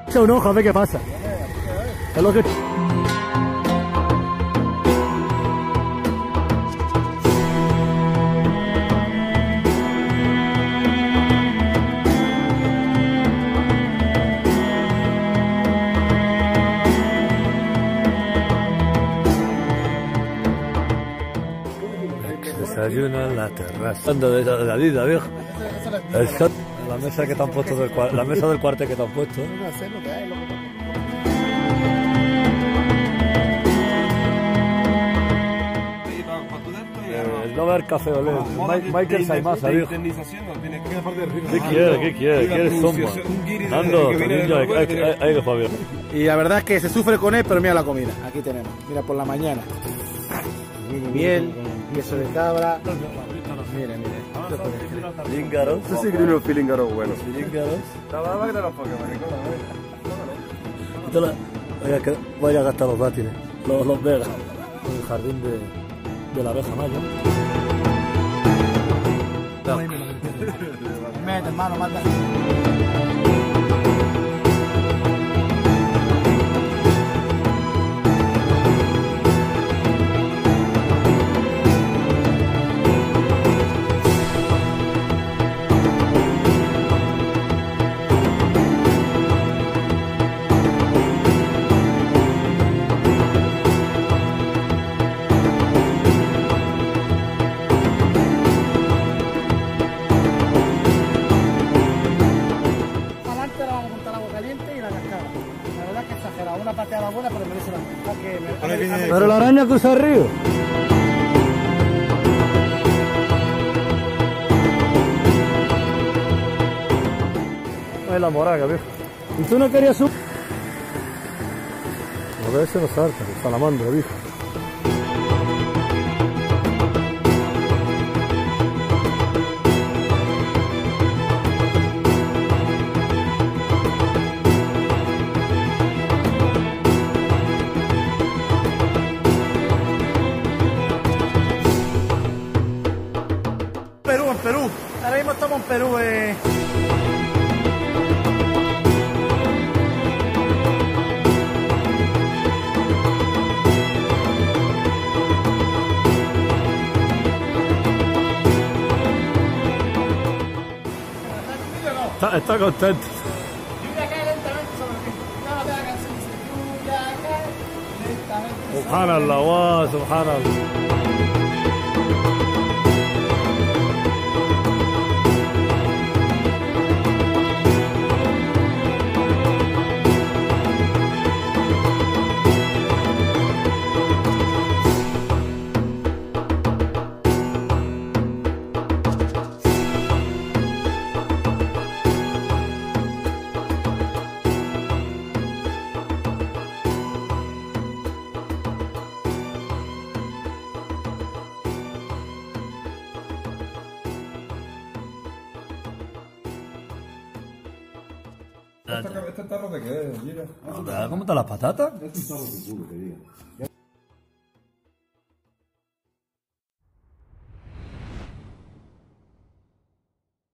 Echa un ojo a ver qué pasa. Es lo que... Desayuno en la terraza. De la vida, viejo. La mesa que te han puesto la mesa del cuartel que te han puesto. El Dover Café Olé. Michael Saimasa, viejo. ¿Qué quiere? ¿Qué quiere? ¿Quieres zomba? Ando, ahí lo Javier. Y la verdad es que se sufre con él, pero mira la comida. Aquí tenemos. Mira por la mañana. Miel, queso de cabra. Mira, mira. Língaros. Eso sí que tiene unos filíngaros buenos. Língaros. La verdad que te los pongo, Vaya a gastar los dátiles. Los vegas. El jardín de la abeja maya. Mete, hermano, mata. Una pateada buena, pero merece la pena. Pero la araña cruza el río. Es la moraga, viejo. ¿Y tú no querías subir? A ver, ese no salta, el salamandra, viejo. En Perú. Ahora mismo estamos en Perú. Está contento. Subhanallah, subhanallah. ¿Este tarro de qué es? Mira. ¿Cómo están las patatas? Es un tarro de culo, que diga.